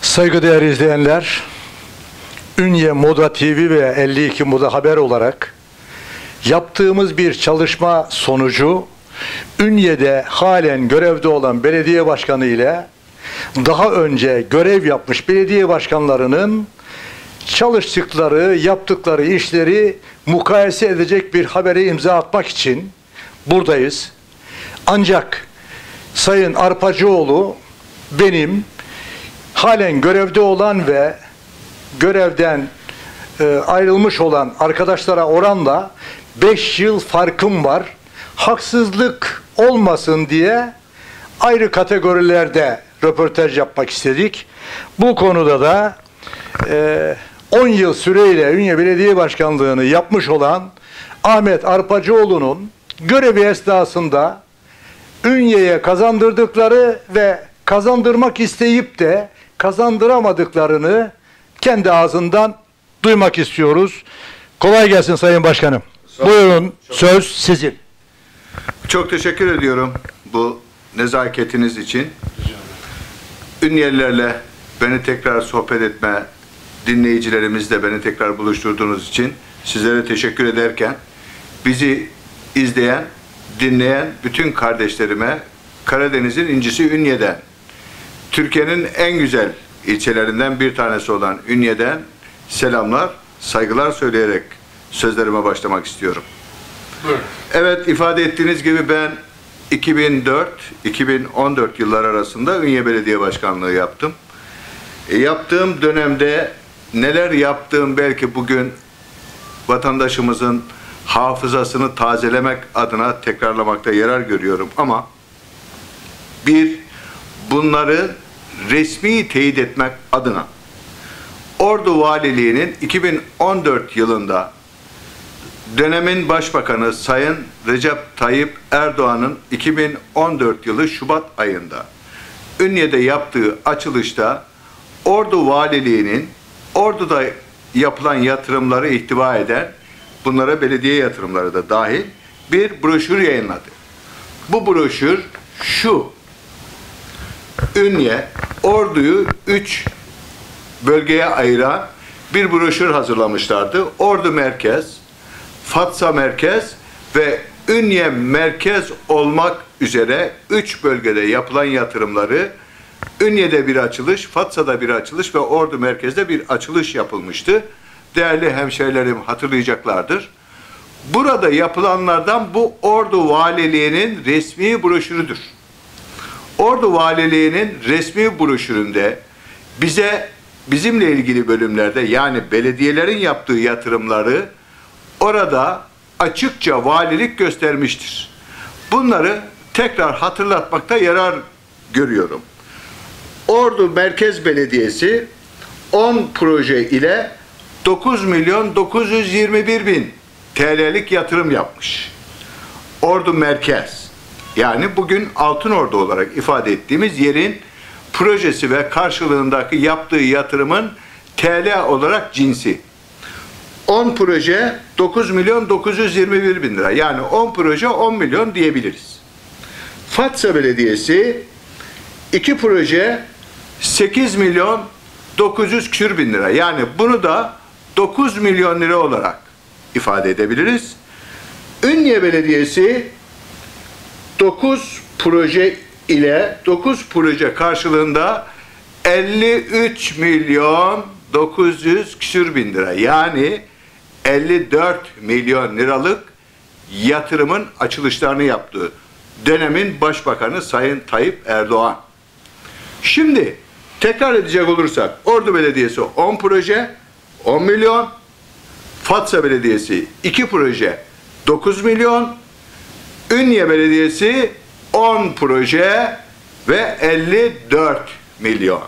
Saygıdeğer izleyenler, Ünye Moda TV ve 52 Moda Haber olarak yaptığımız bir çalışma sonucu Ünye'de halen görevde olan belediye başkanı ile daha önce görev yapmış belediye başkanlarının çalıştıkları, yaptıkları işleri mukayese edecek bir habere imza atmak için buradayız. Ancak Sayın Arpacıoğlu benim halen görevde olan ve görevden ayrılmış olan arkadaşlara oranla 5 yıl farkım var. Haksızlık olmasın diye ayrı kategorilerde röportaj yapmak istedik. Bu konuda da 10 yıl süreyle Ünye Belediye Başkanlığı'nı yapmış olan Ahmet Arpacıoğlu'nun görevi esnasında Ünye'ye kazandırdıkları ve kazandırmak isteyip de kazandıramadıklarını kendi ağzından duymak istiyoruz. Kolay gelsin Sayın Başkanım. Buyurun, söz sizin. Çok teşekkür ediyorum bu nezaketiniz için. Ünyelilerle beni tekrar sohbet etme, dinleyicilerimizle beni tekrar buluşturduğunuz için sizlere teşekkür ederken bizi izleyen, dinleyen bütün kardeşlerime Karadeniz'in incisi Ünye'den, Türkiye'nin en güzel ilçelerinden bir tanesi olan Ünye'den selamlar, saygılar söyleyerek sözlerime başlamak istiyorum. Buyurun. Evet, ifade ettiğiniz gibi ben 2004-2014 yıllar arasında Ünye Belediye Başkanlığı yaptım. Yaptığım dönemde neler yaptığım belki bugün vatandaşımızın hafızasını tazelemek adına tekrarlamakta yarar görüyorum ama bunları resmi teyit etmek adına Ordu Valiliği'nin 2014 yılında dönemin Başbakanı Sayın Recep Tayyip Erdoğan'ın 2014 yılı Şubat ayında Ünye'de yaptığı açılışta Ordu Valiliği'nin Ordu'da yapılan yatırımları ihtiva eden, bunlara belediye yatırımları da dahil bir broşür yayınladı. Bu broşür şu: Ünye, Ordu'yu 3 bölgeye ayıran bir broşür hazırlamışlardı. Ordu Merkez, Fatsa Merkez ve Ünye Merkez olmak üzere 3 bölgede yapılan yatırımları, Ünye'de bir açılış, Fatsa'da bir açılış ve Ordu Merkez'de bir açılış yapılmıştı. Değerli hemşehrilerim hatırlayacaklardır. Burada yapılanlardan bu Ordu Valiliği'nin resmi broşürüdür. Ordu Valiliği'nin resmi broşüründe bizimle ilgili bölümlerde, yani belediyelerin yaptığı yatırımları orada açıkça valilik göstermiştir. Bunları tekrar hatırlatmakta yarar görüyorum. Ordu Merkez Belediyesi 10 proje ile 9.921.000 TL'lik yatırım yapmış. Ordu Merkez, yani bugün Altınordu olarak ifade ettiğimiz yerin projesi ve karşılığındaki yaptığı yatırımın TL olarak cinsi. 10 proje 9.921.000 lira. Yani 10 proje 10 milyon diyebiliriz. Fatsa Belediyesi 2 proje 8.900.000 lira. Yani bunu da 9 milyon lira olarak ifade edebiliriz. Ünye Belediyesi 9 proje ile 9 proje karşılığında 53.900.000 lira, yani 54 milyon liralık yatırımın açılışlarını yaptığı dönemin Başbakanı Sayın Tayyip Erdoğan. Şimdi tekrar edecek olursak Ordu Belediyesi 10 proje 10 milyon, Fatsa Belediyesi 2 proje 9 milyon, Ünye Belediyesi 10 proje ve 54 milyon.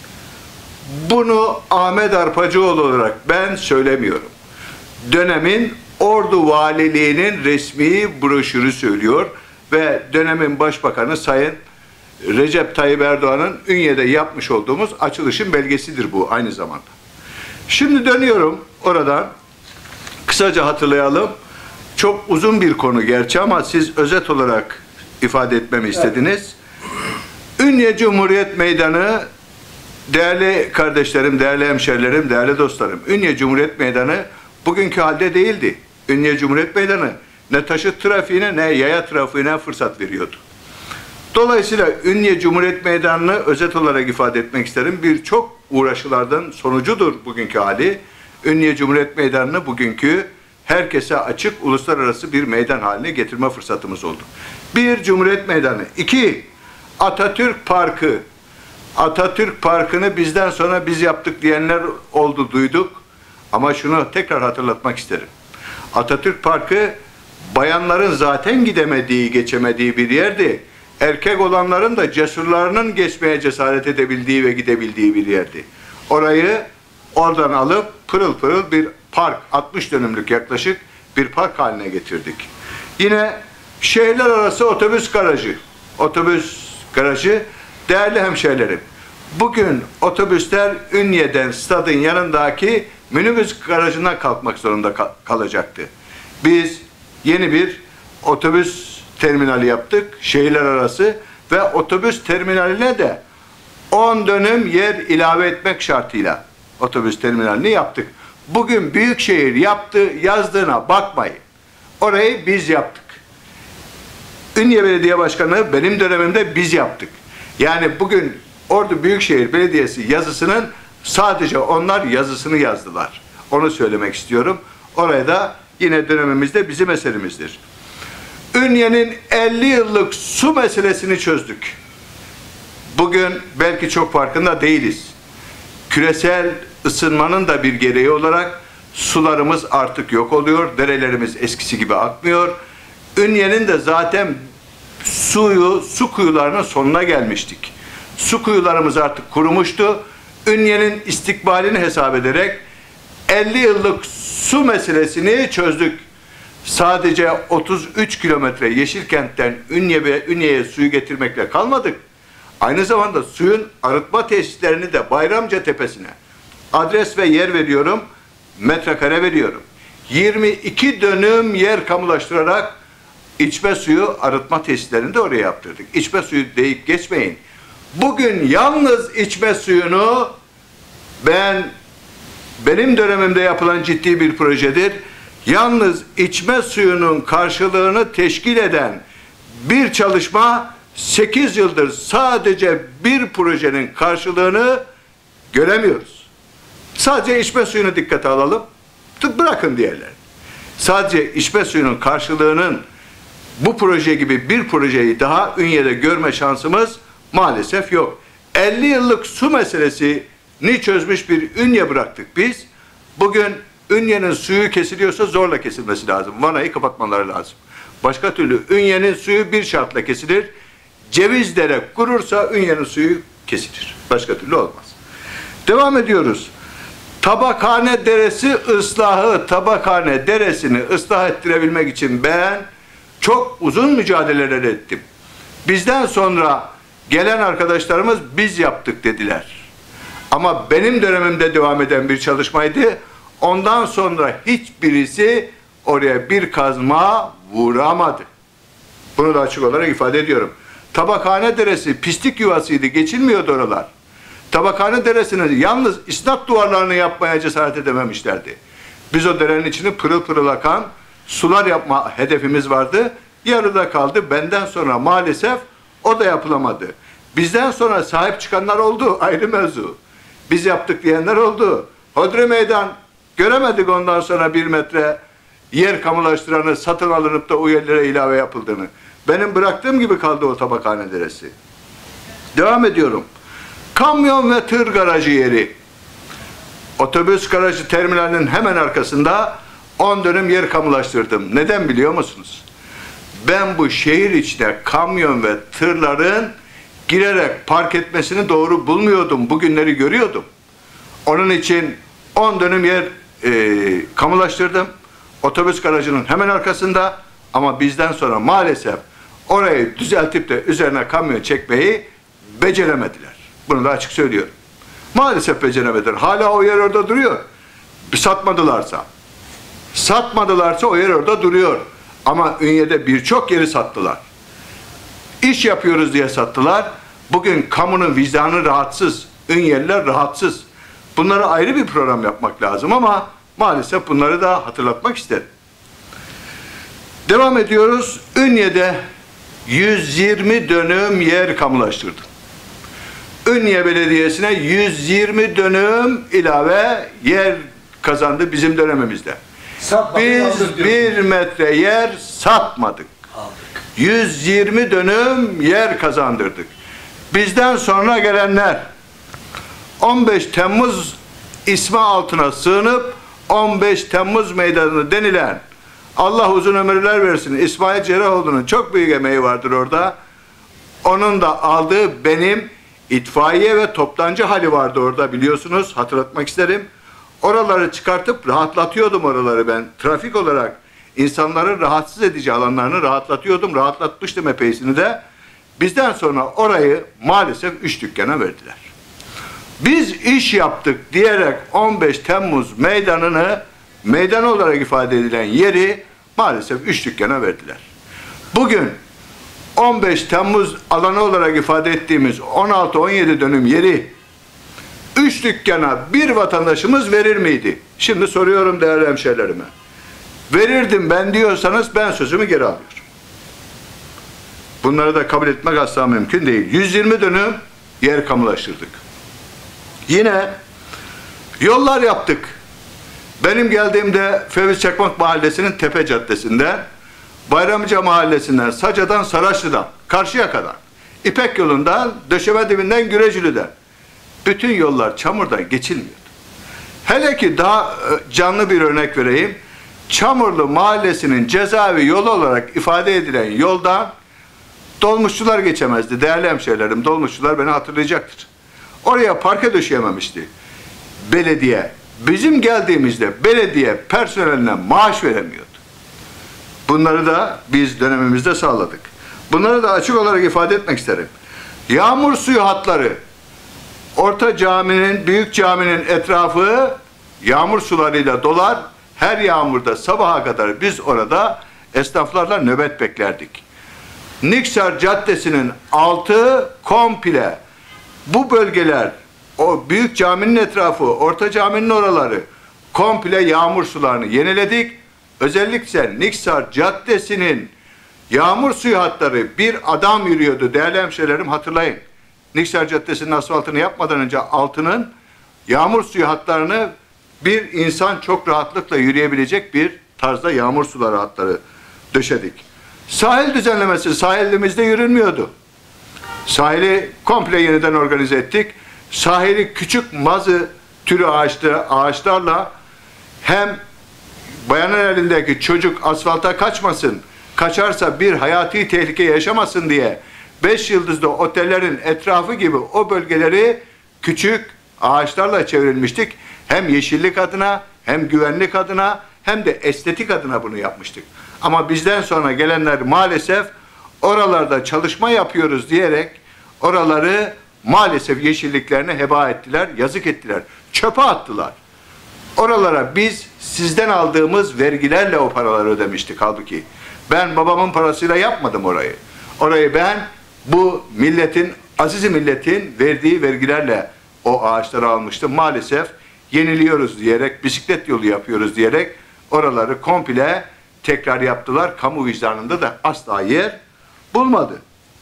Bunu Ahmet Arpacıoğlu olarak ben söylemiyorum. Dönemin Ordu Valiliği'nin resmi broşürü söylüyor ve dönemin Başbakanı Sayın Recep Tayyip Erdoğan'ın Ünye'de yapmış olduğumuz açılışın belgesidir bu aynı zamanda. Şimdi dönüyorum oradan. Kısaca hatırlayalım. Çok uzun bir konu gerçi ama siz özet olarak ifade etmemi istediniz. Ünye Cumhuriyet Meydanı Değerli kardeşlerim, değerli hemşerilerim, değerli dostlarım, Ünye Cumhuriyet Meydanı bugünkü halde değildi. Ünye Cumhuriyet Meydanı ne taşıt trafiğine ne yaya trafiğine fırsat veriyordu. Dolayısıyla Ünye Cumhuriyet Meydanı'nı özet olarak ifade etmek isterim. Birçok uğraşılardan sonucudur bugünkü hali. Ünye Cumhuriyet Meydanı'nı bugünkü herkese açık uluslararası bir meydan haline getirme fırsatımız oldu. Bir, Cumhuriyet Meydanı. İki, Atatürk Parkı. Atatürk Parkı'nı bizden sonra biz yaptık diyenler oldu, duyduk. Ama şunu tekrar hatırlatmak isterim. Atatürk Parkı bayanların zaten gidemediği, geçemediği bir yerdi. Erkek olanların da cesurlarının geçmeye cesaret edebildiği ve gidebildiği bir yerdi. Orayı oradan alıp pırıl pırıl bir park, 60 dönümlük yaklaşık bir park haline getirdik. Yine şehirler arası otobüs garajı. Otobüs garajı, değerli hemşehrilerim. Bugün otobüsler Ünye'den stadın yanındaki minibüs garajına kalkmak zorunda kalacaktı. Biz yeni bir otobüs terminali yaptık, şehirler arası ve otobüs terminaline de 10 dönüm yer ilave etmek şartıyla otobüs terminalini yaptık. Bugün Büyükşehir yazdığına bakmayın. Orayı biz yaptık. Ünye Belediye Başkanı benim dönemimde biz yaptık. Yani bugün Ordu Büyükşehir Belediyesi yazısının sadece onlar yazısını yazdılar. Onu söylemek istiyorum. Oraya da yine dönemimizde bizim eserimizdir. Ünye'nin 50 yıllık su meselesini çözdük. Bugün belki çok farkında değiliz. Küresel ısınmanın da bir gereği olarak sularımız artık yok oluyor. Derelerimiz eskisi gibi akmıyor. Ünye'nin de zaten su kuyularının sonuna gelmiştik. Su kuyularımız artık kurumuştu. Ünye'nin istikbalini hesap ederek 50 yıllık su meselesini çözdük. Sadece 33 kilometre Yeşilkent'ten Ünye'ye suyu getirmekle kalmadık. Aynı zamanda suyun arıtma tesislerini de Bayramca Tepesi'ne adres ve yer veriyorum, metrekare veriyorum. 22 dönüm yer kamulaştırarak içme suyu arıtma tesislerini de oraya yaptırdık. İçme suyu deyip geçmeyin. Bugün yalnız içme suyunu benim dönemimde yapılan ciddi bir projedir. Yalnız içme suyunun karşılığını teşkil eden bir çalışma 8 yıldır sadece bir projenin karşılığını göremiyoruz. Sadece içme suyunu dikkate alalım. Bırakın diğerlerini. Sadece içme suyunun karşılığının bu proje gibi bir projeyi daha Ünye'de görme şansımız maalesef yok. 50 yıllık su meselesini çözmüş bir Ünye bıraktık biz. Bugün Ünye'nin suyu kesiliyorsa zorla kesilmesi lazım. Vanayı kapatmaları lazım. Başka türlü Ünye'nin suyu bir şartla kesilir. Cevizdere kurursa Ünye'nin suyu kesilir. Başka türlü olmaz. Devam ediyoruz. Tabakhane Deresi ıslahı, Tabakhane Deresi'ni ıslah ettirebilmek için ben çok uzun mücadeleler ettim. Bizden sonra gelen arkadaşlarımız biz yaptık dediler. Ama benim dönemimde devam eden bir çalışmaydı. Ondan sonra hiçbirisi oraya bir kazma vuramadı. Bunu da açık olarak ifade ediyorum. Tabakhane Deresi pislik yuvasıydı, geçilmiyordu oralar. Tabakhane Deresi'nin yalnız isnat duvarlarını yapmaya cesaret edememişlerdi. Biz o derenin içini pırıl pırıl akan sular yapma hedefimiz vardı. Yarıda kaldı. Benden sonra maalesef o da yapılamadı. Bizden sonra sahip çıkanlar oldu, ayrı mevzu. Biz yaptık diyenler oldu. Hodri Meydan göremedik ondan sonra 1 metre yer kamulaştıranı satın alınıp da o yerlere ilave yapıldığını. Benim bıraktığım gibi kaldı o Tabakhane Deresi. Devam ediyorum. Kamyon ve tır garajı yeri. Otobüs garajı terminalinin hemen arkasında 10 dönüm yer kamulaştırdım. Neden biliyor musunuz? Ben bu şehir içine kamyon ve tırların girerek park etmesini doğru bulmuyordum. Bugünleri görüyordum. Onun için 10 dönüm yer kamulaştırdım. Otobüs garajının hemen arkasında, ama bizden sonra maalesef orayı düzeltip de üzerine kamyon çekmeyi beceremediler. Bunu da açık söylüyorum. Maalesef beceremediler. Hala o yer orada duruyor. Satmadılarsa. Satmadılarsa o yer orada duruyor. Ama Ünye'de birçok yeri sattılar. İş yapıyoruz diye sattılar. Bugün kamunun vicdanı rahatsız. Ünyeliler rahatsız. Bunlara ayrı bir program yapmak lazım ama maalesef bunları da hatırlatmak isterim. Devam ediyoruz. Ünye'de 120 dönüm yer kamulaştırdım. Ünye Belediyesi'ne 120 dönüm ilave yer kazandı bizim dönemimizde. Biz 1 metre yer satmadık. 120 dönüm yer kazandırdık. Bizden sonra gelenler 15 Temmuz ismi altına sığınıp 15 Temmuz Meydanı denilen, Allah uzun ömürler versin, İsmail Cerrahoğlu'nun çok büyük emeği vardır orada. Onun da aldığı benim itfaiye ve toptancı hali vardı orada, biliyorsunuz, hatırlatmak isterim. Oraları çıkartıp rahatlatıyordum oraları ben. Trafik olarak insanların rahatsız edici alanlarını rahatlatıyordum. Rahatlatmıştım epeysini de. Bizden sonra orayı maalesef 3 dükkana verdiler. Biz iş yaptık diyerek 15 Temmuz meydanını, meydan olarak ifade edilen yeri maalesef 3 dükkana verdiler. Bugün 15 Temmuz alanı olarak ifade ettiğimiz 16-17 dönüm yeri 3 dükkana bir vatandaşımız verir miydi? Şimdi soruyorum değerli hemşehrilerime. Verirdim ben diyorsanız ben sözümü geri alıyorum. Bunları da kabul etmek asla mümkün değil. 120 dönüm yer kamulaştırdık. Yine yollar yaptık. Benim geldiğimde Fevzi Çakmak Mahallesi'nin Tepe Caddesi'nde, Bayramlıca Mahallesi'nden, Saca'dan, Saraçlı'dan, Karşıyaka'dan, İpek yolundan, Döşemedibinden, Gürecili'den bütün yollar çamurdan geçilmiyordu. Hele ki daha canlı bir örnek vereyim. Çamurlu Mahallesi'nin cezaevi yolu olarak ifade edilen yoldan dolmuşçular geçemezdi. Değerli hemşehrilerim, dolmuşçular beni hatırlayacaktır. Oraya parke döşeyememişti belediye. Bizim geldiğimizde belediye personeline maaş veremiyordu. Bunları da biz dönemimizde sağladık. Bunları da açık olarak ifade etmek isterim. Yağmur suyu hatları, Orta Cami'nin, Büyük Cami'nin etrafı yağmur sularıyla dolar. Her yağmurda sabaha kadar biz orada esnaflarla nöbet beklerdik. Niksar Caddesi'nin altı komple, bu bölgeler, o Büyük Cami'nin etrafı, Orta Cami'nin oraları komple yağmur sularını yeniledik. Özellikle Niksar Caddesi'nin yağmur suyu hatları, bir adam yürüyordu değerli hemşehrilerim, hatırlayın. Niksar Caddesi'nin asfaltını yapmadan önce altının yağmur suyu hatlarını bir insan çok rahatlıkla yürüyebilecek bir tarzda yağmur suları hatları döşedik. Sahil düzenlemesi, sahilimizde yürünmüyordu. Sahili komple yeniden organize ettik. Sahili küçük mazı türü ağaçlarla, hem bayanın elindeki çocuk asfalta kaçmasın, kaçarsa bir hayati tehlike yaşamasın diye 5 yıldızlı otellerin etrafı gibi o bölgeleri küçük ağaçlarla çevrilmiştik. Hem yeşillik adına, hem güvenlik adına, hem de estetik adına bunu yapmıştık. Ama bizden sonra gelenler maalesef oralarda çalışma yapıyoruz diyerek oraları maalesef yeşilliklerini heba ettiler, yazık ettiler, çöpe attılar. Oralara biz sizden aldığımız vergilerle o paraları ödemiştik halbuki. Ben babamın parasıyla yapmadım orayı. Orayı ben bu milletin, aziz milletin verdiği vergilerle o ağaçları almıştım. Maalesef yeniliyoruz diyerek, bisiklet yolu yapıyoruz diyerek oraları komple tekrar yaptılar. Kamu vicdanında da asla yer bulmadı.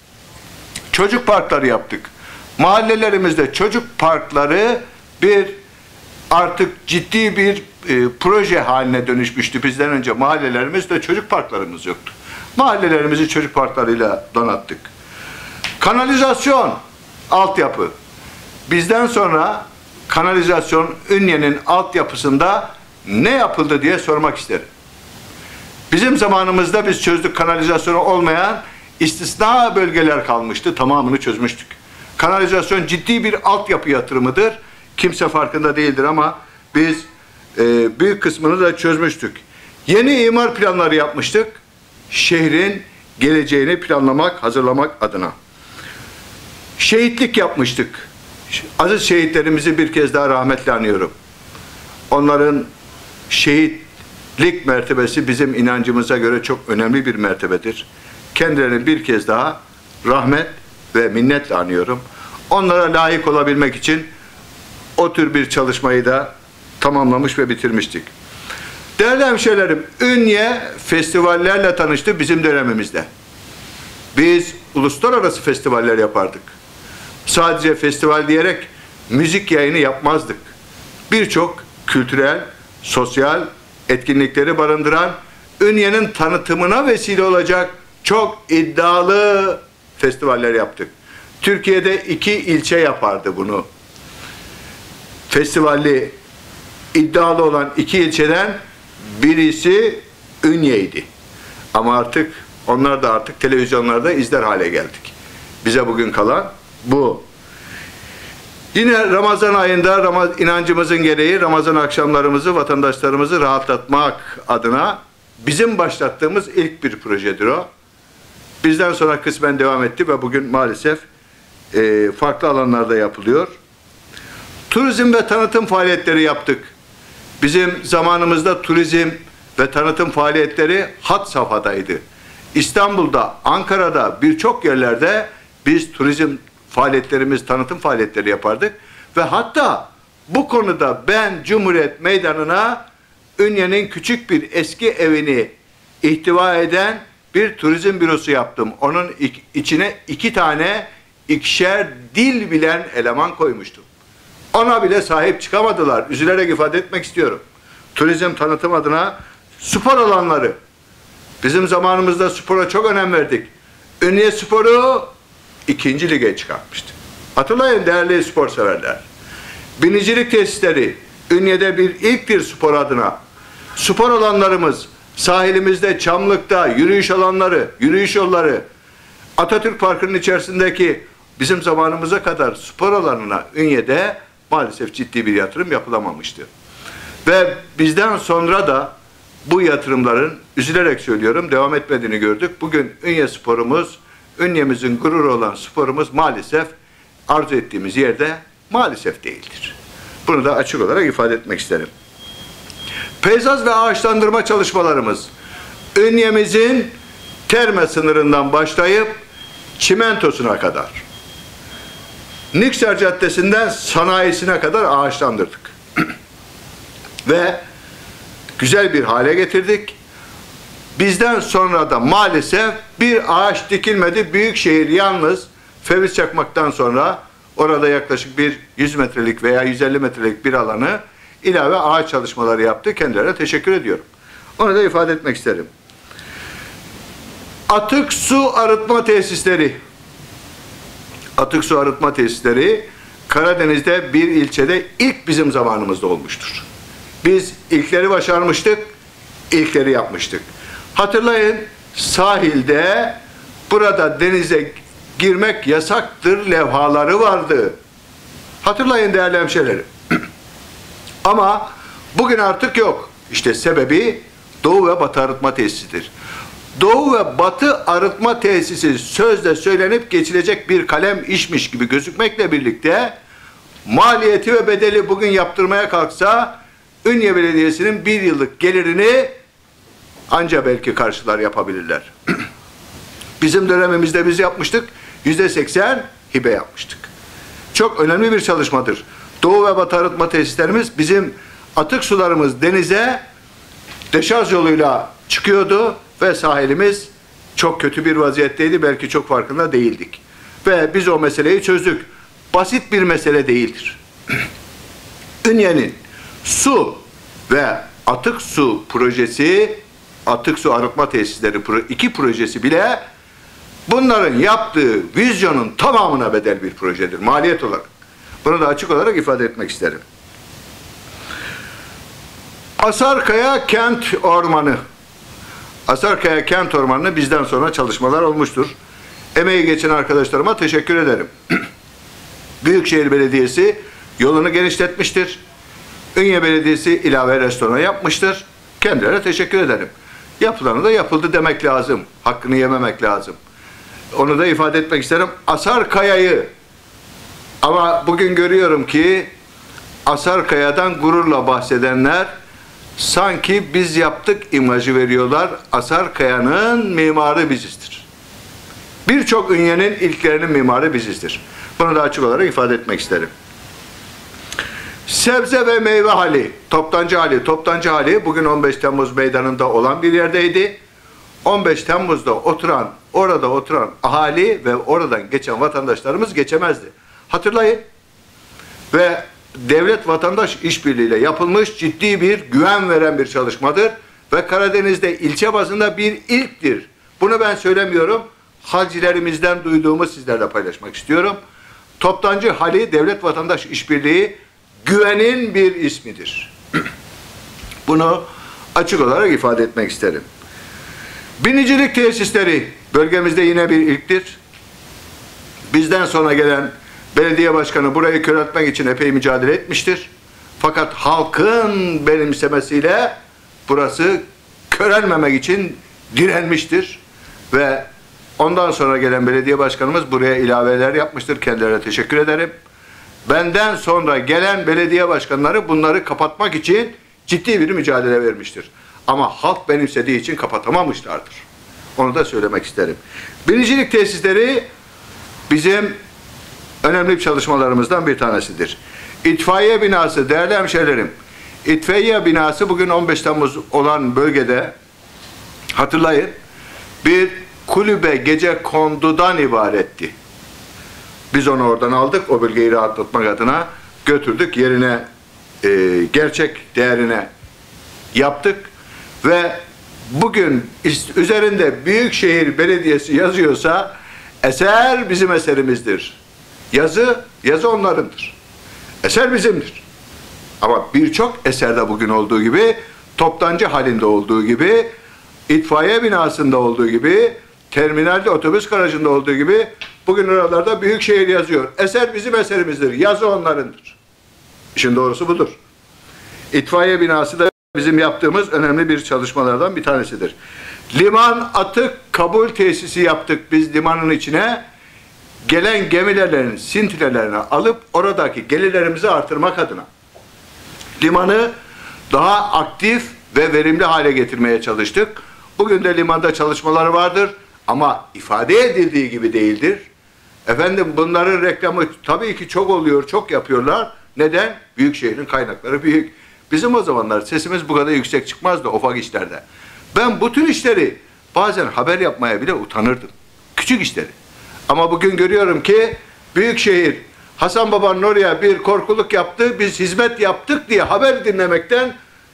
Çocuk parkları yaptık. Mahallelerimizde çocuk parkları artık ciddi bir proje haline dönüşmüştü. Bizden önce mahallelerimizde çocuk parklarımız yoktu. Mahallelerimizi çocuk parklarıyla donattık. Kanalizasyon altyapı. Bizden sonra kanalizasyon, Ünye'nin altyapısında ne yapıldı diye sormak isterim. Bizim zamanımızda biz çözdük, kanalizasyonu olmayan istisna bölgeler kalmıştı. Tamamını çözmüştük. Kanalizasyon ciddi bir altyapı yatırımıdır. Kimse farkında değildir ama biz büyük kısmını da çözmüştük. Yeni imar planları yapmıştık. Şehrin geleceğini planlamak, hazırlamak adına. Şehitlik yapmıştık. Aziz şehitlerimizi bir kez daha rahmetle anıyorum. Onların şehitlik mertebesi bizim inancımıza göre çok önemli bir mertebedir. Kendilerini bir kez daha rahmet ve minnetle anıyorum. Onlara layık olabilmek için o tür bir çalışmayı da tamamlamış ve bitirmiştik. Değerli hemşehrilerim, Ünye festivallerle tanıştı bizim dönemimizde. Biz uluslararası festivaller yapardık. Sadece festival diyerek müzik yayını yapmazdık. Birçok kültürel, sosyal etkinlikleri barındıran, Ünye'nin tanıtımına vesile olacak çok iddialı festivaller yaptık. Türkiye'de 2 ilçe yapardı bunu. Festivalli iddialı olan 2 ilçeden birisi Ünye'ydi. Ama artık onlar da artık televizyonlarda izler hale geldik. Bize bugün kalan bu. Yine Ramazan ayında inancımızın gereği Ramazan akşamlarımızı, vatandaşlarımızı rahatlatmak adına bizim başlattığımız ilk bir projedir o. Bizden sonra kısmen devam etti ve bugün maalesef farklı alanlarda yapılıyor. Turizm ve tanıtım faaliyetleri yaptık. Bizim zamanımızda turizm ve tanıtım faaliyetleri had safhadaydı. İstanbul'da, Ankara'da birçok yerlerde biz turizm faaliyetlerimiz, tanıtım faaliyetleri yapardık. Ve hatta bu konuda ben Cumhuriyet Meydanı'na Ünye'nin küçük bir eski evini ihtiva eden bir turizm bürosu yaptım. Onun içine 2 tane ikişer dil bilen eleman koymuştum. Ona bile sahip çıkamadılar. Üzülerek ifade etmek istiyorum. Turizm tanıtım adına spor alanları. Bizim zamanımızda spora çok önem verdik. Ünye Spor'u 2. lige çıkartmıştı. Hatırlayın değerli spor severler. Binicilik tesisleri Ünye'de bir ilktir spor adına. Spor alanlarımız sahilimizde, Çamlık'ta yürüyüş alanları, yürüyüş yolları, Atatürk Parkı'nın içerisindeki bizim zamanımıza kadar spor alanına Ünye'de maalesef ciddi bir yatırım yapılamamıştı. Ve bizden sonra da bu yatırımların, üzülerek söylüyorum, devam etmediğini gördük. Bugün Ünye sporumuz, Ünye'mizin gururu olan sporumuz maalesef arzu ettiğimiz yerde maalesef değildir. Bunu da açık olarak ifade etmek isterim. Peyzaj ve ağaçlandırma çalışmalarımız Ünye'mizin Terme sınırından başlayıp Çimentosu'na kadar, Nikser Caddesi'nden sanayisine kadar ağaçlandırdık. Ve güzel bir hale getirdik. Bizden sonra da maalesef bir ağaç dikilmedi. Büyükşehir yalnız Fevzi Çakmak'tan sonra orada yaklaşık bir 100 metrelik veya 150 metrelik bir alanı ilave ağaç çalışmaları yaptı. Kendilerine teşekkür ediyorum. Onu da ifade etmek isterim. Atık su arıtma tesisleri. Atık su arıtma tesisleri Karadeniz'de bir ilçede ilk bizim zamanımızda olmuştur. Biz ilkleri başarmıştık, ilkleri yapmıştık. Hatırlayın, sahilde burada denize girmek yasaktır levhaları vardı. Hatırlayın değerli hemşehrilerim. Ama bugün artık yok. İşte sebebi Doğu ve Batı arıtma tesisidir. Doğu ve Batı arıtma tesisi sözde söylenip geçilecek bir kalem işmiş gibi gözükmekle birlikte maliyeti ve bedeli bugün yaptırmaya kalksa Ünye Belediyesi'nin 1 yıllık gelirini anca belki karşılar yapabilirler. Bizim dönemimizde biz yapmıştık. %80 hibe yapmıştık. Çok önemli bir çalışmadır. Doğu ve Batı arıtma tesislerimiz, bizim atık sularımız denize deşarj yoluyla çıkıyordu ve sahilimiz çok kötü bir vaziyetteydi. Belki çok farkında değildik. Ve biz o meseleyi çözdük. Basit bir mesele değildir. Ünye'nin su ve atık su projesi, atık su arıtma tesisleri 2 projesi bile bunların yaptığı vizyonun tamamına bedel bir projedir maliyet olarak. Bunu da açık olarak ifade etmek isterim. Asarkaya Kent Ormanı. Asarkaya Kent Ormanı'nı bizden sonra çalışmalar olmuştur. Emeği geçen arkadaşlarıma teşekkür ederim. Büyükşehir Belediyesi yolunu genişletmiştir. Ünye Belediyesi ilave restoran yapmıştır. Kendilerine teşekkür ederim. Yapılanı da yapıldı demek lazım. Hakkını yememek lazım. Onu da ifade etmek isterim. Asarkaya'yı, ama bugün görüyorum ki Asarkaya'dan gururla bahsedenler sanki biz yaptık imajı veriyorlar. Asarkaya'nın mimarı bizizdir. Birçok Ünye'nin ilklerinin mimarı bizizdir. Bunu da açık olarak ifade etmek isterim. Sebze ve meyve hali, toptancı hali bugün 15 Temmuz meydanında olan bir yerdeydi. 15 Temmuz'da orada oturan ahali ve oradan geçen vatandaşlarımız geçemezdi. Hatırlayın. Ve devlet vatandaş işbirliğiyle yapılmış ciddi bir güven veren bir çalışmadır. Ve Karadeniz'de ilçe bazında bir ilktir. Bunu ben söylemiyorum. Halcilerimizden duyduğumu sizlerle paylaşmak istiyorum. Toptancı hali devlet vatandaş işbirliği güvenin bir ismidir. Bunu açık olarak ifade etmek isterim. Binicilik tesisleri bölgemizde yine bir ilktir. Bizden sonra gelen belediye başkanı burayı köreltmek için epey mücadele etmiştir. Fakat halkın benimsemesiyle burası körelmemek için direnmiştir. Ve ondan sonra gelen belediye başkanımız buraya ilaveler yapmıştır. Kendilerine teşekkür ederim. Benden sonra gelen belediye başkanları bunları kapatmak için ciddi bir mücadele vermiştir. Ama halk benimsediği için kapatamamışlardır. Onu da söylemek isterim. Binicilik tesisleri bizim önemli çalışmalarımızdan bir tanesidir. İtfaiye binası, değerli hemşehrilerim, itfaiye binası bugün 15 Temmuz olan bölgede, hatırlayın, bir kulübe gece kondudan ibaretti. Biz onu oradan aldık, o bölgeyi rahatlatmak adına götürdük, yerine gerçek değerine yaptık ve bugün üzerinde Büyükşehir Belediyesi yazıyorsa eser bizim eserimizdir. Yazı onlarındır. Eser bizimdir. Ama birçok eserde bugün olduğu gibi, toptancı halinde olduğu gibi, itfaiye binasında olduğu gibi, terminalde otobüs garajında olduğu gibi bugün oralarda Büyükşehir yazıyor. Eser bizim eserimizdir. Yazı onlarındır. İşin doğrusu budur. İtfaiye binası da bizim yaptığımız önemli bir çalışmalardan bir tanesidir. Liman atık kabul tesisi yaptık biz limanın içine. Gelen gemilerin sintirelerini alıp oradaki gelirlerimizi artırmak adına. Limanı daha aktif ve verimli hale getirmeye çalıştık. Bugün de limanda çalışmaları vardır ama ifade edildiği gibi değildir. Efendim bunların reklamı tabii ki çok oluyor, çok yapıyorlar. Neden? Büyükşehir'in kaynakları büyük. Bizim o zamanlar sesimiz bu kadar yüksek çıkmazdı ufak işlerde. Ben bu tür işleri bazen haber yapmaya bile utanırdım. Küçük işleri. Ama bugün görüyorum ki Büyükşehir Hasan Baba'nın oraya bir korkuluk yaptı, biz hizmet yaptık diye haber dinlemekten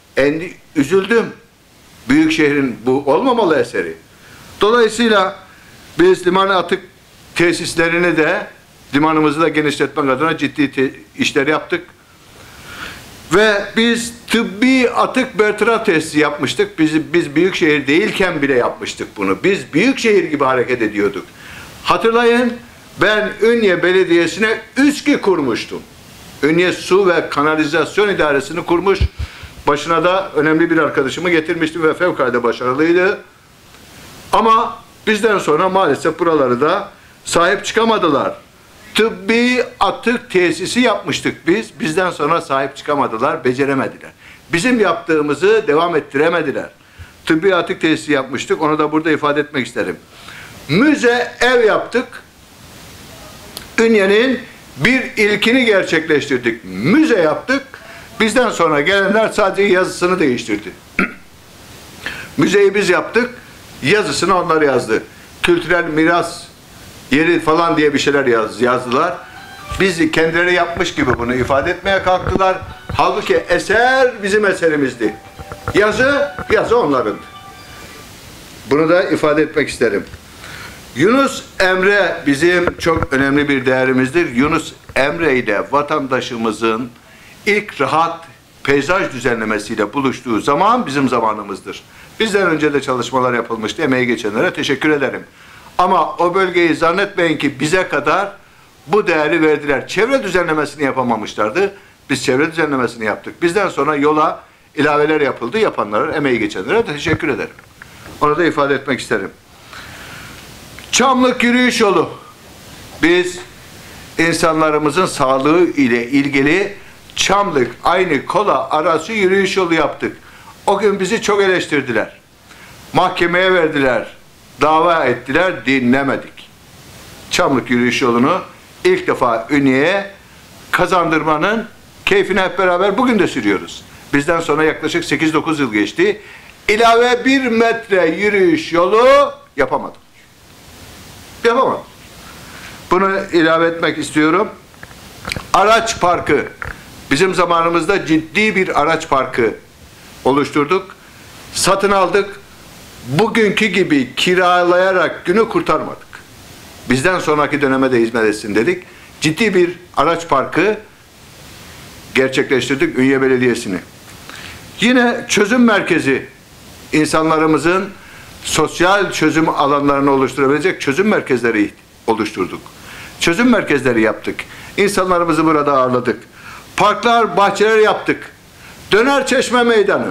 üzüldüm. Büyükşehir'in bu olmamalı eseri. Dolayısıyla biz liman atık tesislerini de limanımızı da genişletmek adına ciddi işler yaptık. Ve biz tıbbi atık bertaraf tesisi yapmıştık. Biz Büyükşehir değilken bile yapmıştık bunu. Biz Büyükşehir gibi hareket ediyorduk. Hatırlayın, ben Ünye Belediyesi'ne üskü kurmuştum. Ünye Su ve Kanalizasyon İdaresi'ni kurmuş. Başına da önemli bir arkadaşımı getirmiştim ve fevkalade başarılıydı. Ama bizden sonra maalesef buraları da sahip çıkamadılar. Tıbbi atık tesisi yapmıştık biz. Bizden sonra sahip çıkamadılar, beceremediler. Bizim yaptığımızı devam ettiremediler. Tıbbi atık tesisi yapmıştık. Onu da burada ifade etmek isterim. Müze ev yaptık. Ünye'nin bir ilkini gerçekleştirdik. Müze yaptık. Bizden sonra gelenler sadece yazısını değiştirdi. Müzeyi biz yaptık. Yazısını onlar yazdı. Kültürel miras yeri falan diye bir şeyler yazdılar. Biz kendileri yapmış gibi bunu ifade etmeye kalktılar. Halbuki eser bizim eserimizdi. Yazı onlarındı. Bunu da ifade etmek isterim. Yunus Emre bizim çok önemli bir değerimizdir. Yunus Emre ile vatandaşımızın ilk rahat peyzaj düzenlemesiyle buluştuğu zaman bizim zamanımızdır. Bizden önce de çalışmalar yapılmıştı. Emeği geçenlere teşekkür ederim. Ama o bölgeyi zannetmeyin ki bize kadar bu değeri verdiler. Çevre düzenlemesini yapamamışlardı. Biz çevre düzenlemesini yaptık. Bizden sonra yola ilaveler yapıldı. Yapanlara, emeği geçenlere de teşekkür ederim. Onu da ifade etmek isterim. Çamlık yürüyüş yolu. Biz insanlarımızın sağlığı ile ilgili Çamlık aynı kola arası yürüyüş yolu yaptık. O gün bizi çok eleştirdiler. Mahkemeye verdiler. Dava ettiler, dinlemedik. Çamlık yürüyüş yolunu ilk defa Ünye'ye kazandırmanın Keyfini hep beraber bugün de sürüyoruz. Bizden sonra yaklaşık 8-9 yıl geçti. İlave 1 metre yürüyüş yolu yapamadık. Yapamadık. Bunu ilave etmek istiyorum. Araç parkı. Bizim zamanımızda ciddi bir araç parkı oluşturduk. Satın aldık. Bugünkü gibi kiralayarak günü kurtarmadık. Bizden sonraki döneme de hizmet etsin dedik. Ciddi bir araç parkı gerçekleştirdik Ünye Belediyesi'ni. Yine çözüm merkezi, insanlarımızın sosyal çözüm alanlarını oluşturabilecek çözüm merkezleri oluşturduk. Çözüm merkezleri yaptık. İnsanlarımızı burada ağırladık. Parklar, bahçeler yaptık. Dönerçeşme Meydanı.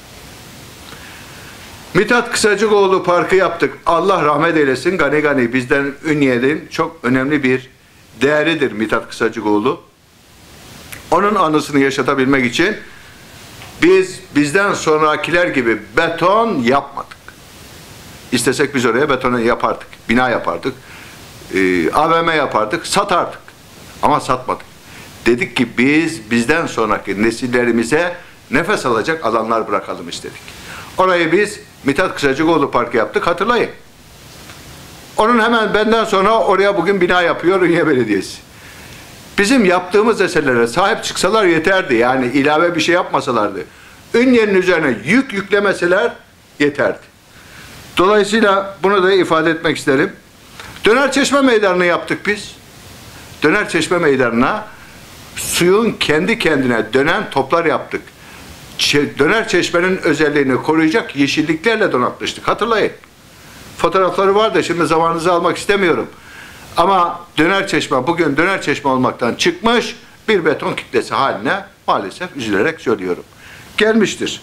Mithat Kısacıkoğlu Parkı yaptık. Allah rahmet eylesin. Gani gani bizden Ünye'nin çok önemli bir değeridir Mithat Kısacıkoğlu. Onun anısını yaşatabilmek için bizden sonrakiler gibi beton yapmadık. İstesek biz oraya betonu yapardık. Bina yapardık. AVM yapardık. Satardık. Ama satmadık. Dedik ki bizden sonraki nesillerimize nefes alacak alanlar bırakalım istedik. Orayı biz Mithat Kısacıkoğlu Parkı yaptık. Hatırlayın. Onun hemen benden sonra oraya bugün bina yapıyor Ünye Belediyesi. Bizim yaptığımız eserlere sahip çıksalar yeterdi. Yani ilave bir şey yapmasalardı. Ünye'nin üzerine yük yüklemeseler yeterdi. Dolayısıyla bunu da ifade etmek isterim. Dönerçeşme Meydanı'nı yaptık biz. Dönerçeşme Meydanı'na suyun kendi kendine dönen toplar yaptık. Dönerçeşmenin özelliğini koruyacak yeşilliklerle donatmıştık. Hatırlayın. Fotoğrafları var da şimdi zamanınızı almak istemiyorum. Ama Dönerçeşme bugün Dönerçeşme olmaktan çıkmış bir beton kitlesi haline maalesef üzülerek söylüyorum. Gelmiştir.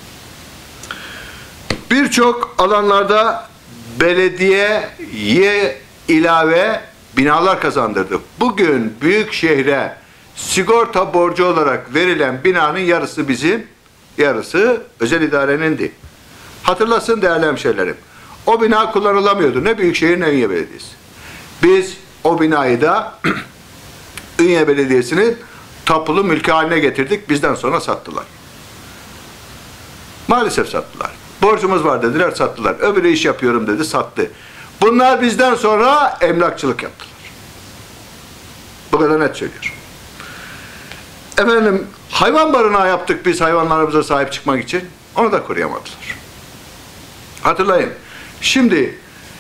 Birçok alanlarda belediyeye ilave binalar kazandırdı. Bugün büyük şehre sigorta borcu olarak verilen binanın yarısı bizim, yarısı özel idarenindi. Hatırlasın değerli hemşehrilerim. O bina kullanılamıyordu. Ne Büyükşehir ne Ünye Belediyesi. Biz o binayı da Ünye Belediyesi'nin tapulu mülkü haline getirdik. Bizden sonra sattılar. Maalesef sattılar. Borcumuz var dediler, sattılar. Öbürü iş yapıyorum dedi, sattı. Bunlar bizden sonra emlakçılık yaptılar. Bu kadar net söylüyorum. Efendim, hayvan barınağı yaptık biz hayvanlarımıza sahip çıkmak için. Onu da koruyamadılar. Hatırlayın. Şimdi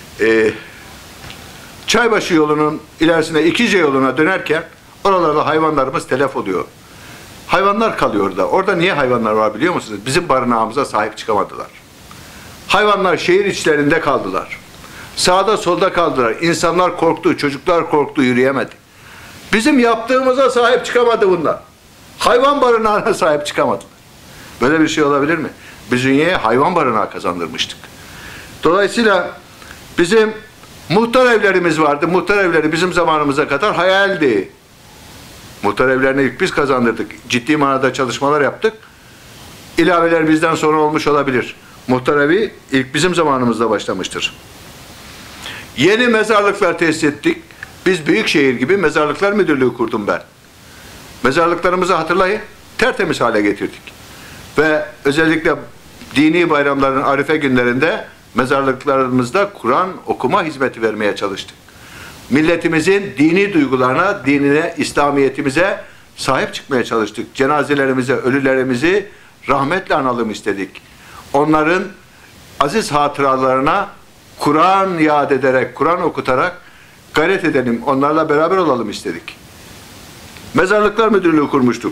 Çaybaşı yolunun ilerisine İkice yoluna dönerken oralarda hayvanlarımız telef oluyor. Hayvanlar kalıyor orada. Orada niye hayvanlar var biliyor musunuz? Bizim barınağımıza sahip çıkamadılar. Hayvanlar şehir içlerinde kaldılar. Sağda solda kaldılar. İnsanlar korktu, çocuklar korktu, yürüyemedi. Bizim yaptığımıza sahip çıkamadı bunlar. Hayvan barınağına sahip çıkamadılar. Böyle bir şey olabilir mi? Biz Ünye'ye hayvan barınağı kazandırmıştık. Dolayısıyla bizim muhtar evlerimiz vardı. Muhtar evleri bizim zamanımıza kadar hayaldi. Muhtar evlerini ilk biz kazandırdık. Ciddi manada çalışmalar yaptık. İlaveler bizden sonra olmuş olabilir. Muhtar evi ilk bizim zamanımızda başlamıştır. Yeni mezarlıklar tesis ettik. Biz Büyükşehir gibi mezarlıklar müdürlüğü kurdum ben. Mezarlıklarımızı hatırlayın, tertemiz hale getirdik. Ve özellikle dini bayramların arife günlerinde mezarlıklarımızda Kur'an okuma hizmeti vermeye çalıştık. Milletimizin dini duygularına, dinine, İslamiyetimize sahip çıkmaya çalıştık. Cenazelerimize, ölülerimizi rahmetle analım istedik. Onların aziz hatıralarına Kur'an yad ederek, Kur'an okutarak gayret edelim, onlarla beraber olalım istedik. Mezarlıklar Müdürlüğü kurmuştuk.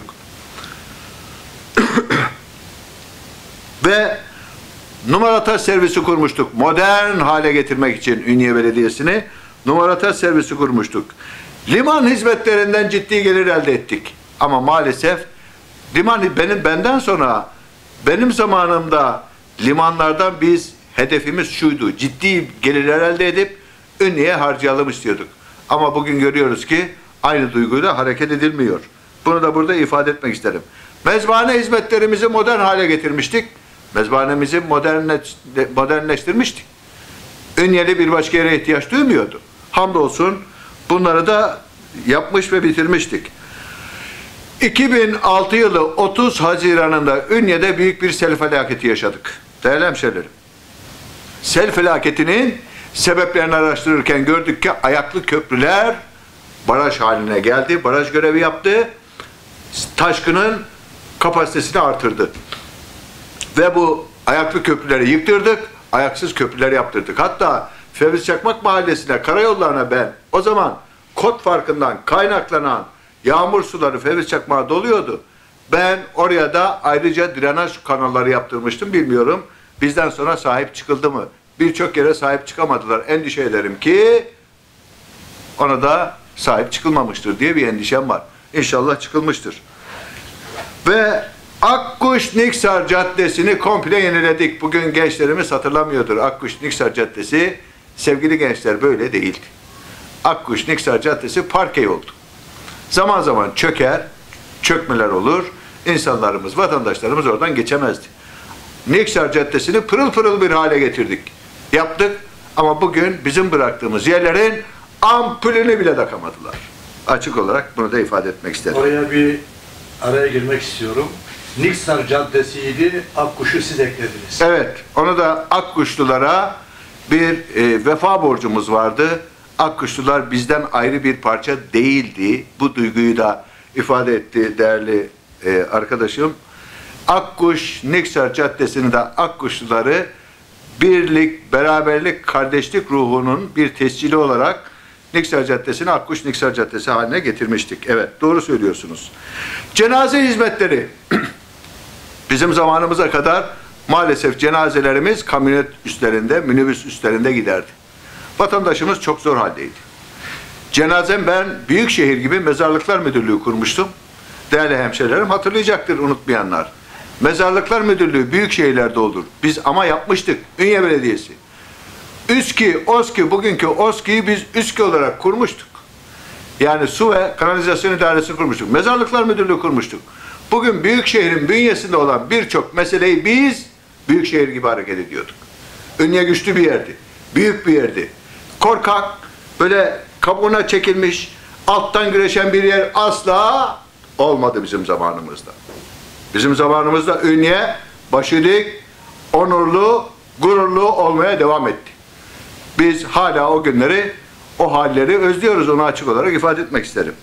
Ve numarataş servisi kurmuştuk. Modern hale getirmek için Ünye Belediyesi'ni numarataş servisi kurmuştuk. Liman hizmetlerinden ciddi gelir elde ettik. Ama maalesef liman benden sonra benim zamanımda limanlardan biz hedefimiz şuydu. Ciddi gelirler elde edip Ünye'ye harcayalım istiyorduk. Ama bugün görüyoruz ki aynı duyguyla hareket edilmiyor. Bunu da burada ifade etmek isterim. Mezbahane hizmetlerimizi modern hale getirmiştik. Mezbahanemizi modernleştirmiştik. Ünyeli bir başka yere ihtiyaç duymuyordu. Hamdolsun bunları da yapmış ve bitirmiştik. 2006 yılı 30 Haziran'ında Ünye'de büyük bir sel felaketi yaşadık. Değerli hemşehrilerim. Sel felaketinin sebeplerini araştırırken gördük ki ayaklı köprüler baraj haline geldi. Baraj görevi yaptı. Taşkının kapasitesini artırdı. Ve bu ayaklı köprüleri yıktırdık. Ayaksız köprüler yaptırdık. Hatta Fevzi Çakmak Mahallesi'ne, karayollarına ben o zaman kod farkından kaynaklanan yağmur suları Fevzi Çakmak'a doluyordu. Ben oraya da ayrıca drenaj kanalları yaptırmıştım. Bilmiyorum bizden sonra sahip çıkıldı mı? Birçok yere sahip çıkamadılar. Endişe ederim ki ona da sahip çıkılmamıştır diye bir endişem var. İnşallah çıkılmıştır. Ve Akkuş-Niksar Caddesi'ni komple yeniledik. Bugün gençlerimiz hatırlamıyordur. Akkuş-Niksar Caddesi, sevgili gençler, böyle değildi. Akkuş-Niksar Caddesi parke oldu. Zaman zaman çöker, çökmeler olur. İnsanlarımız, vatandaşlarımız oradan geçemezdi. Niksar Caddesi'ni pırıl pırıl bir hale getirdik. Yaptık ama bugün bizim bıraktığımız yerlerin ampulünü bile takamadılar. Açık olarak bunu da ifade etmek istedim. Oraya bir araya girmek istiyorum. Niksar Caddesi'ydi, Akkuş'u siz eklediniz. Evet, onu da Akkuşlulara bir vefa borcumuz vardı. Akkuşlular bizden ayrı bir parça değildi. Bu duyguyu da ifade etti değerli arkadaşım. Akkuş-Niksar Caddesi'nde Akkuşluları birlik, beraberlik, kardeşlik ruhunun bir tescili olarak Niksar Caddesi'ni Akkuş-Niksar Caddesi haline getirmiştik. Evet, doğru söylüyorsunuz. Cenaze hizmetleri. Bizim zamanımıza kadar maalesef cenazelerimiz kamyonet üstlerinde, minibüs üstlerinde giderdi. Vatandaşımız çok zor haldeydi. Cenazem ben Büyükşehir gibi Mezarlıklar Müdürlüğü kurmuştum. Değerli hemşehrilerim hatırlayacaktır unutmayanlar. Mezarlıklar Müdürlüğü büyük şehirlerde olur. Biz ama yapmıştık. Ünye Belediyesi. Üski, OSKİ, bugünkü OSKİ'yi biz Üski olarak kurmuştuk. Yani Su ve Kanalizasyon İdaresi kurmuştuk. Mezarlıklar Müdürlüğü kurmuştuk. Bugün Büyükşehir'in bünyesinde olan birçok meseleyi biz Büyükşehir gibi hareket ediyorduk. Ünye güçlü bir yerdi. Büyük bir yerdi. Korkak, böyle kabuğuna çekilmiş, alttan güreşen bir yer asla olmadı bizim zamanımızda. Bizim zamanımızda Ünye başı dik, onurlu, gururlu olmaya devam etti. Biz hala o günleri, o halleri özlüyoruz. Onu açık olarak ifade etmek isterim.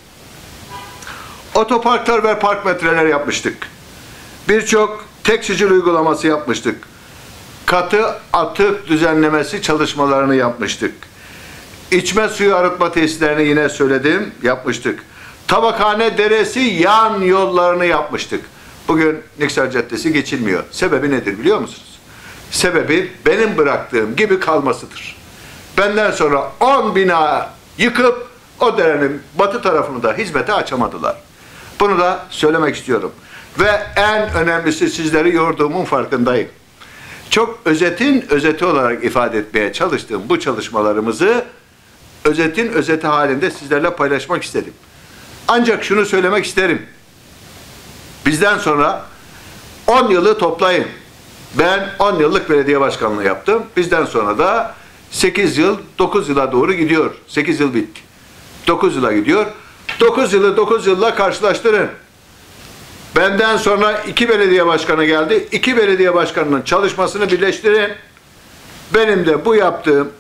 Otoparklar ve park metreler yapmıştık. Birçok taksicil uygulaması yapmıştık. Katı atık düzenlemesi çalışmalarını yapmıştık. İçme suyu arıtma tesislerini yine söyledim, yapmıştık. Tabakhane deresi yan yollarını yapmıştık. Bugün Niksar Caddesi geçilmiyor. Sebebi nedir biliyor musunuz? Sebebi benim bıraktığım gibi kalmasıdır. Benden sonra 10 bina yıkıp o derenin batı tarafını da hizmete açamadılar. Bunu da söylemek istiyorum. Ve en önemlisi sizleri yorduğumun farkındayım. Çok özetin özeti olarak ifade etmeye çalıştığım bu çalışmalarımızı özetin özeti halinde sizlerle paylaşmak istedim. Ancak şunu söylemek isterim. Bizden sonra 10 yılı toplayın. Ben 10 yıllık belediye başkanlığı yaptım. Bizden sonra da 8 yıl, 9 yıla doğru gidiyor. 8 yıl bitti. 9 yıla gidiyor. 9 yılı 9 yılla karşılaştırın. Benden sonra 2 belediye başkanı geldi. 2 belediye başkanının çalışmasını birleştirin. Benim de bu yaptığım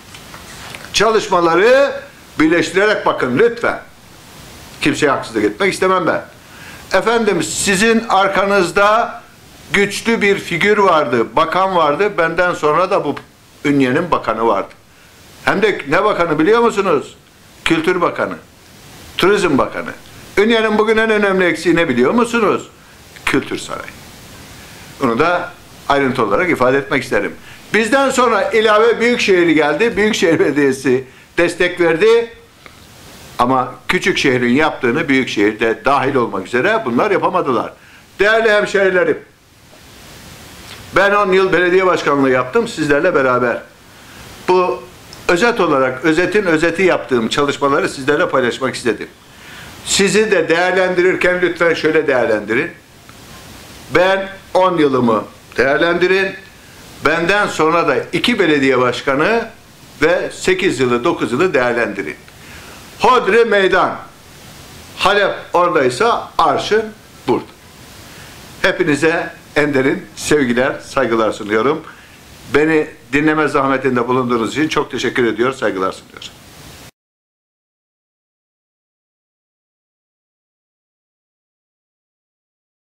çalışmaları birleştirerek bakın lütfen. Kimseye haksızlık etmek istemem ben. Efendim sizin arkanızda güçlü bir figür vardı, bakan vardı. Benden sonra da bu Ünye'nin bakanı vardı. Hem de ne bakanı biliyor musunuz? Kültür Bakanı, Turizm Bakanı. Ünye'nin bugün en önemli eksiği ne biliyor musunuz? Kültür Sarayı. Bunu da ayrıntı olarak ifade etmek isterim. Bizden sonra ilave Büyükşehir geldi. Büyükşehir Belediyesi destek verdi. Ama küçük şehrin yaptığını Büyükşehir de dahil olmak üzere bunlar yapamadılar. Değerli hemşehrilerim, ben 10 yıl belediye başkanlığı yaptım sizlerle beraber. Bu özet olarak, özetin özeti yaptığım çalışmaları sizlerle paylaşmak istedim. Sizi de değerlendirirken lütfen şöyle değerlendirin. Ben 10 yılımı değerlendirin. Benden sonra da 2 belediye başkanı ve 8 yılı, 9 yılı değerlendirin. Hodri meydan. Halep oradaysa arşın burada. Hepinize en derin sevgiler, saygılar sunuyorum. Beni dinleme zahmetinde bulunduğunuz için çok teşekkür ediyor, saygılar sunuyorum.